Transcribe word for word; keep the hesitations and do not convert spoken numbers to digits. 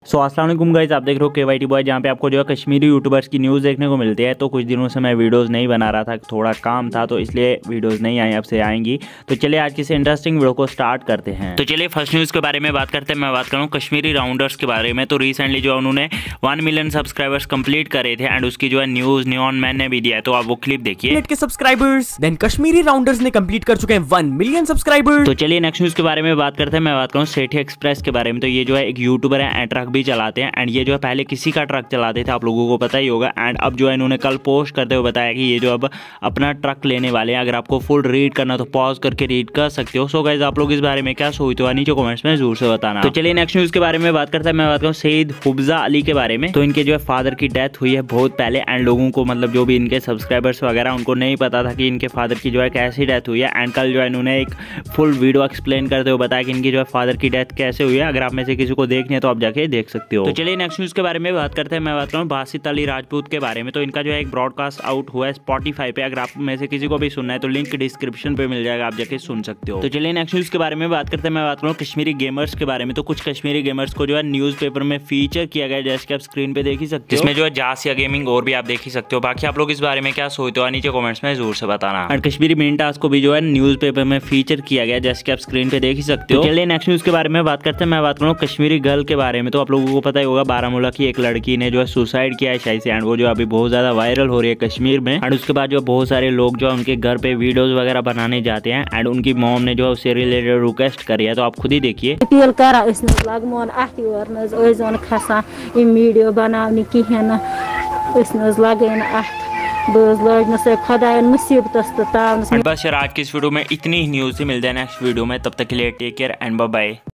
सो अस्सलाम वालेकुम गाइस, आप देख रहे हो के वाई टी बॉय, जहाँ पे आपको जो है कश्मीरी यूट्यूबर्स की न्यूज़ देखने को मिलती है। तो कुछ दिनों से मैं वीडियोस नहीं बना रहा था, थोड़ा काम था, तो इसलिए वीडियोस नहीं आई, अब से आएंगी। तो चलिए आज किसी इंटरेस्टिंग वीडियो को स्टार्ट करते हैं। तो चलिए फर्स्ट न्यूज़ के बारे में बात करते हैं। मैं बात करूँ कश्मीरी राउंडर्स के बारे में। तो रिसेंटली जो है उन्होंने वन मिलियन सब्सक्राइबर्स कंप्लीट करे थे एंड उसकी जो है न्यूज़ न्यून मैन ने भी दिया है, तो आप वो क्लिप देखिए। के सब्सक्राइबर्स देन कश्मीरी राउंडर्स ने कंप्लीट कर चुके हैं वन मिलियन सब्सक्राइबर्स। तो चलिए नेक्स्ट न्यूज़ के बारे में बात करते हैं। मैं बात करूँ सेठी एक्सप्रेस के बारे में। तो ये जो है एक यूट्यूबर है एंड ट्रक भी चलाते हैं एंड ये जो है पहले किसी का ट्रक चलाते थे, आप लोगों को पता ही होगा। एंड अब जो है इन्होंने कल पोस्ट करते हुए बताया कि ये जो अब अपना ट्रक लेने वाले हैं। अगर आपको फुल रीड करना तो पॉज करके रीड कर सकते हो। सो गाइस आप लोग इस बारे में क्या सोचते हो नीचे कमेंट्स में जरूर से बताना। तो चलिए नेक्स्ट न्यूज़ के बारे में बात करते हैं। मैं बात करूँ सईद हुब्जा अली के बारे में। तो इनके जो है फादर की डेथ हुई है बहुत पहले एंड लोगों को मतलब जो भी इनके सब्सक्राइबर्स वगैरह उनको नहीं पता था कि इनके फादर की जो है कैसी डेथ हुई है। एंड कल जो है इन्होंने एक फुल वीडियो एक्सप्लेन करते हुए बताया कि इनकी जो है फादर की डेथ कैसे हुई है। अगर आप में से किसी को देखनी है तो आप जाके देख सकते हो। तो चलिए नेक्स्ट न्यूज़ के बारे में बात करते हैं। मैं बात करूँ बासित अली राजपूत के बारे में। तो इनका जो है एक ब्रॉडकास्ट आउट हुआ है स्पॉटिफाई पे। अगर आप में से किसी को भी सुनना है तो लिंक डिस्क्रिप्शन पे मिल जाएगा, आप जाके सुन सकते हो। तो चलिए नेक्स्ट न्यूज़ के बारे में बात करते हैं। मैं बात करूँ कश्मीरी गेमर्स के बारे में। तो कुछ कश्मीरी गेमर्स को जो है न्यूज़पेपर में फीचर किया गया, जैसे कि आप स्क्रीन पे देख ही सकते हो। इसमें जो है जासिया गेमिंग और भी आप देख ही सकते हो। बाकी आप लोग इस बारे में क्या सोचते हो नीचे कमेंट्स में जरूर से बताना। और कश्मीरी मिनटास को भी जो है न्यूज़पेपर में फीचर किया गया, जैसे कि आप स्क्रीन पे देख ही सकते हो। चलिए नेक्स्ट न्यूज़ के बारे में बात करते हैं। मैं बात करूँ कश्मीरी गर्ल के बारे में। तो आप लोगों को पता ही होगा बारामूला की एक लड़की ने जो है सुसाइड किया है शायद से, एंड वो जो अभी बहुत ज्यादा वायरल हो रही है कश्मीर में। एंड उसके बाद जो बहुत सारे लोग जो उनके घर पे वीडियोस वगैरह बनाने जाते हैं एंड उनकी मॉम ने जो है उससे रिलेटेड रिक्वेस्ट करी है, तो आप खुद ही देखिए। बस यार आज की इस वीडियो में इतनी ही न्यूज़ ही मिलते हैं नेक्स्ट वीडियो में, तब तक के लिए take care and bye bye.